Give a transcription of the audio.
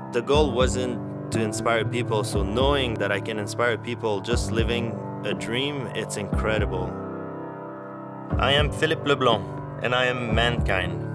The goal wasn't to inspire people, so knowing that I can inspire people just living a dream, it's incredible. I am Philippe LeBlond, and I am mankind.